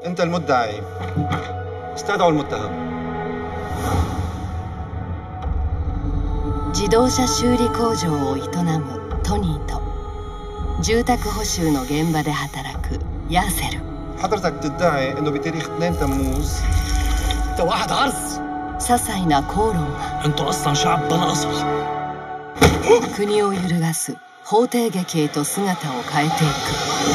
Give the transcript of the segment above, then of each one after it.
أنت المدعي. استدعوا المتهم. 自動車修理工場を営むトニーと住宅補修の現場で働くヤーセル。 حضرتك تدعي إنه بتاريخ 2 تموز أنت واحد عرس. 些細な口論が أنتوا أصلا شعب بلا أصل. 国を揺るがす法廷劇へと姿を変えていく。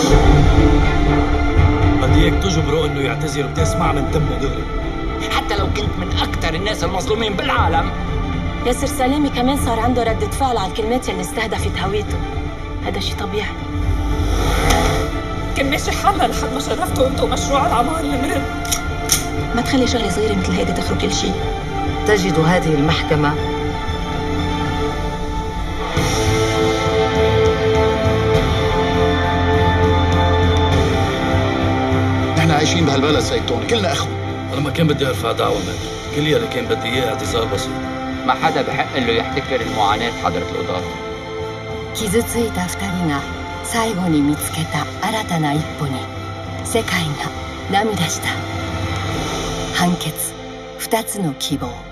بدي إياك تجبره إنه يعتذر وتسمع من تمه دغري. حتى لو كنت من أكثر الناس المظلومين بالعالم. ياسر سلامي كمان صار عنده ردة فعل على الكلمات اللي استهدفت هويته. هذا شيء طبيعي. كان ماشي حالنا لحد ما شرفتوا انتوا مشروع العمار المرن. ما تخلي شغله صغيره مثل هيدي تخرب كل شيء. تجد هذه المحكمة نحن عايشين بهالبلد سيد توني، كلنا اخوه. أنا ما كان بدي أرفع دعوة منك، كل يلي كان بدي إياه اعتذار بسيط. ما حدا بحق له يحتكر المعاناة حضرة القضاة. 傷ついた2人が最後に見つけた新たな一歩に世界が涙した。判決2つの希望。